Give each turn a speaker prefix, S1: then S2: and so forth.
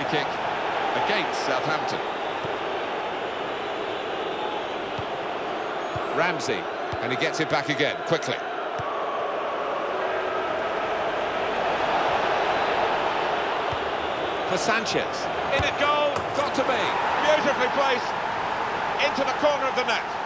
S1: free kick against Southampton. Ramsey, and he gets it back again, quickly. For Sanchez. In it goal, got to be.
S2: Beautifully placed into the corner of the net.